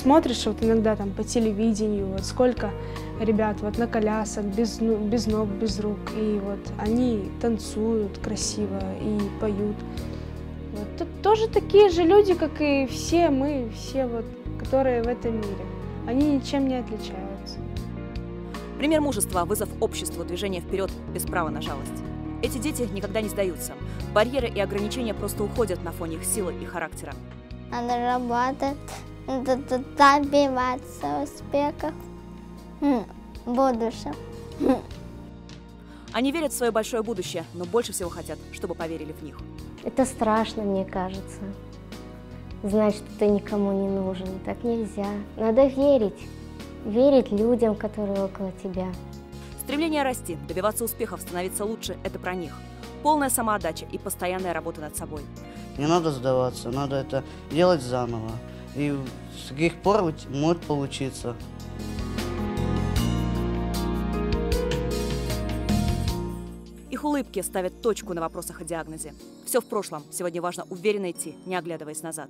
смотришь вот иногда там по телевидению, вот сколько ребят вот на колясах, без ног, без рук, и вот они танцуют красиво и поют. Вот. Тут тоже такие же люди, как и все мы, все вот, которые в этом мире. Они ничем не отличаются. Пример мужества, вызов обществу, движение вперед без права на жалость. Эти дети никогда не сдаются. Барьеры и ограничения просто уходят на фоне их силы и характера. Надо работать, добиваться успехов в будущем. Они верят в свое большое будущее, но больше всего хотят, чтобы поверили в них. Это страшно, мне кажется. Знать, что ты никому не нужен. Так нельзя. Надо верить. Верить людям, которые около тебя. Стремление расти, добиваться успехов, становиться лучше – это про них. Полная самоотдача и постоянная работа над собой. Не надо сдаваться, надо это делать заново. И с каких пор может получиться. Их улыбки ставят точку на вопросах о диагнозе. Все в прошлом. Сегодня важно уверенно идти, не оглядываясь назад.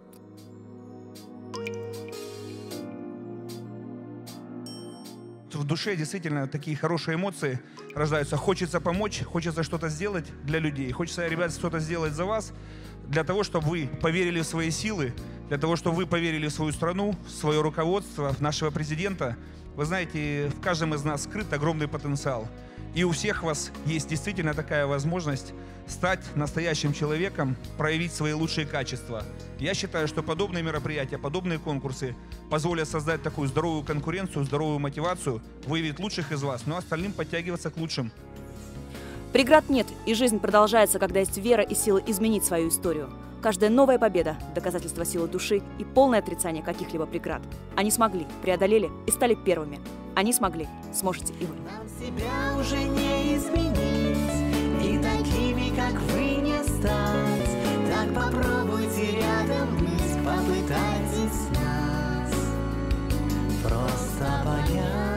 В душе действительно такие хорошие эмоции рождаются. Хочется помочь, хочется что-то сделать для людей. Хочется, ребят, что-то сделать за вас, для того, чтобы вы поверили в свои силы, для того, чтобы вы поверили в свою страну, в свое руководство, в нашего президента. Вы знаете, в каждом из нас скрыт огромный потенциал. И у всех вас есть действительно такая возможность стать настоящим человеком, проявить свои лучшие качества. Я считаю, что подобные мероприятия, подобные конкурсы позволят создать такую здоровую конкуренцию, здоровую мотивацию, выявить лучших из вас, но остальным подтягиваться к лучшим. Преград нет, и жизнь продолжается, когда есть вера и сила изменить свою историю. Каждая новая победа – доказательство силы души и полное отрицание каких-либо преград. Они смогли, преодолели и стали первыми. Они смогли, сможете и вы. Нам себя уже не изменить, и такими, как вы, не стать. Так попробуйте рядом быть, попытайтесь нас просто понять.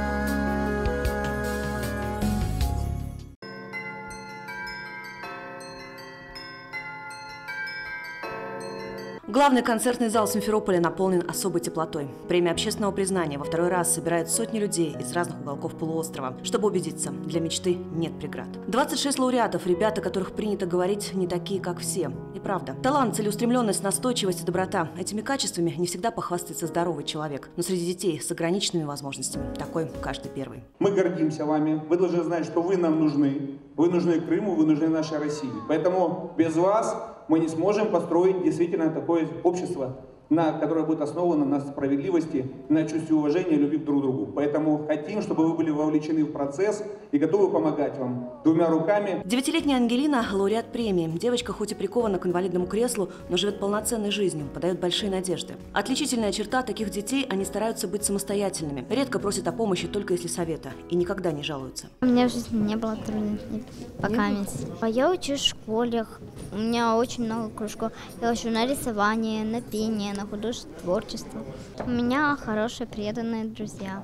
Главный концертный зал Симферополя наполнен особой теплотой. Премия общественного признания во второй раз собирает сотни людей из разных уголков полуострова, чтобы убедиться, для мечты нет преград. 26 лауреатов, ребята, которых принято говорить, не такие, как все. И правда. Талант, целеустремленность, настойчивость и доброта – этими качествами не всегда похвастается здоровый человек. Но среди детей с ограниченными возможностями такой каждый первый. Мы гордимся вами. Вы должны знать, что вы нам нужны. Вы нужны Крыму, вы нужны нашей России. Поэтому без вас мы не сможем построить действительно такое общество, которое будет основано на справедливости, на чувстве уважения и любви друг к другу. Поэтому хотим, чтобы вы были вовлечены в процесс и готовы помогать вам двумя руками. 9-летняя Ангелина – лауреат премии. Девочка хоть и прикована к инвалидному креслу, но живет полноценной жизнью, подает большие надежды. Отличительная черта таких детей – они стараются быть самостоятельными. Редко просят о помощи, только если совета. И никогда не жалуются. У меня в жизни не было трудностей, пока месяц. Я учусь в школе, у меня очень много кружков. Я учу на рисование, на пение, на художественное творчество. У меня хорошие, преданные друзья.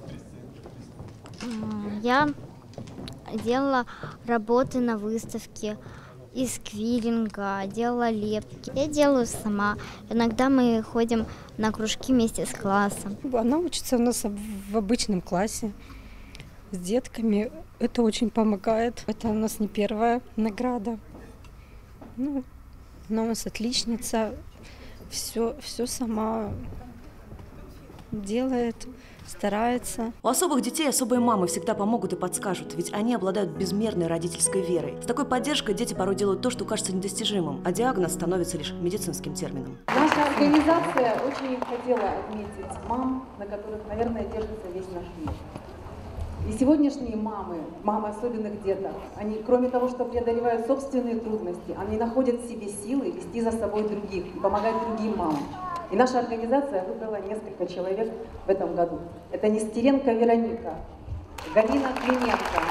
Я делала работы на выставке из квиллинга, делала лепки. Я делаю сама. Иногда мы ходим на кружки вместе с классом. Она учится у нас в обычном классе с детками. Это очень помогает. Это у нас не первая награда. Ну, она у нас отличница. Все сама делает, старается. У особых детей особые мамы всегда помогут и подскажут, ведь они обладают безмерной родительской верой. С такой поддержкой дети порой делают то, что кажется недостижимым, а диагноз становится лишь медицинским термином. Наша организация очень хотела отметить мам, на которых, наверное, держится весь наш мир. И сегодняшние мамы особенных деток, они, кроме того, что преодолевают собственные трудности, они находят в себе силы вести за собой других и помогать другим мамам. И наша организация выбрала несколько человек в этом году. Это Нестеренко Вероника, Галина Клименко,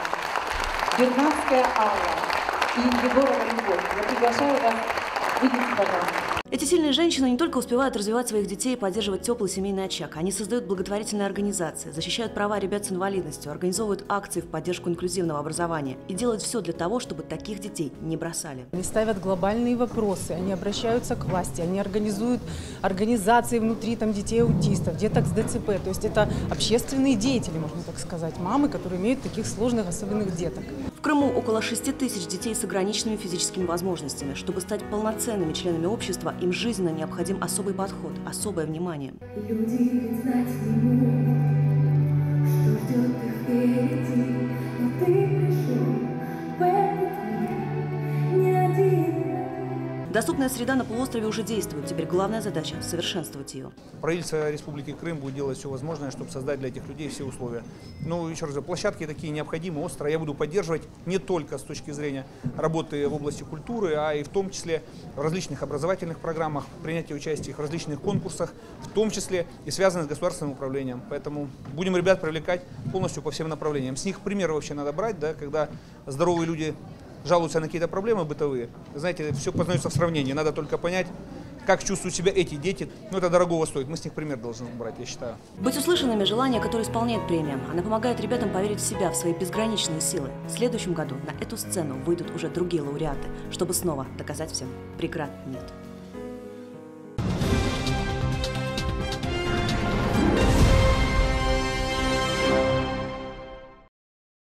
Бернавская Алла и Егорова Любовь. Я приглашаю вас, выйдите, пожалуйста. Эти сильные женщины не только успевают развивать своих детей и поддерживать теплый семейный очаг, они создают благотворительные организации, защищают права ребят с инвалидностью, организовывают акции в поддержку инклюзивного образования и делают все для того, чтобы таких детей не бросали. Они ставят глобальные вопросы, они обращаются к власти, они организуют организации внутри детей аутистов, деток с ДЦП. То есть это общественные деятели, можно так сказать, мамы, которые имеют таких сложных, особенных деток. В Крыму около 6 тысяч детей с ограниченными физическими возможностями. Чтобы стать полноценными членами общества, им жизненно необходим особый подход, особое внимание. Люди ведь знать не могут, что ждет их впереди, но ты пришел в этот мир не один. Доступная среда на полуострове уже действует. Теперь главная задача – совершенствовать ее. Правительство Республики Крым будет делать все возможное, чтобы создать для этих людей все условия. Ну, еще раз, площадки такие необходимы, остро. Я буду поддерживать не только с точки зрения работы в области культуры, а и в том числе в различных образовательных программах, принятия участия в различных конкурсах, в том числе и связанных с государственным управлением. Поэтому будем ребят привлекать полностью по всем направлениям. С них примеры вообще надо брать, да, когда здоровые люди жалуются на какие-то проблемы бытовые. Знаете, все познается в сравнении. Надо только понять, как чувствуют себя эти дети. Ну, это дорогого стоит. Мы с них пример должны брать, я считаю. Быть услышанными – желание, которое исполняет премия. Она помогает ребятам поверить в себя, в свои безграничные силы. В следующем году на эту сцену выйдут уже другие лауреаты, чтобы снова доказать всем – преград нет.